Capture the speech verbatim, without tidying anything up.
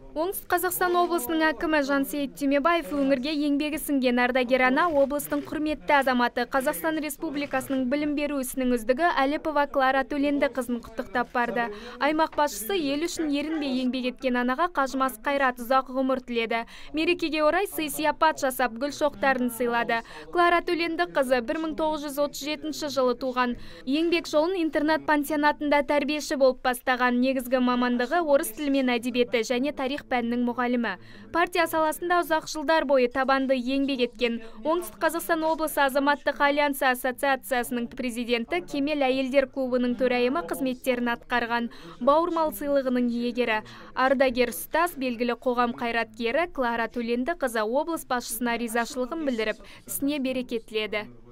Оңтүстік Қазақстан облысының әкімі Жансейіт Түймебаев өңірге еңбегі сіңген ардагер ана, облыстың құрметті азаматы, Қазақстан Республикасының білім беру ісінің үздігі Әліпова Клара Төленді қызын құттықтап барды. Аймақ басшысы ел үшін ерінбей еңбек еткен анаға қажымас қайрат, ұзақ ғұмыр тіледі. Мерекеге орай сый сияпат жасап, гүл шоқтарын сыйлады. Клара Төленді қызы бір мың тоғыз жүз отыз жетінші жылы туған. Еңбек жолын интернат пансионатында тәрбиеші болып бастаған. Негізгі мамандығы орыс тілі мен әдебиеті және тарих пәнінің мұғалімі. Партия саласында ұзақ жылдар бойы табанды еңбек еткен. Оңтүстік Қазақстан облысы азаматтық альянсы ассоциациясының президенті, Кемел әйелдер клубының төрайымы қызметтерін атқарған. Бауырмал сыйлығының иегері. Ардагер ұстаз, белгілі қоғам қайраткері Клара Төленді қызы облыс басшысына ризашылығын білдіріп, ісіне береке тіледі.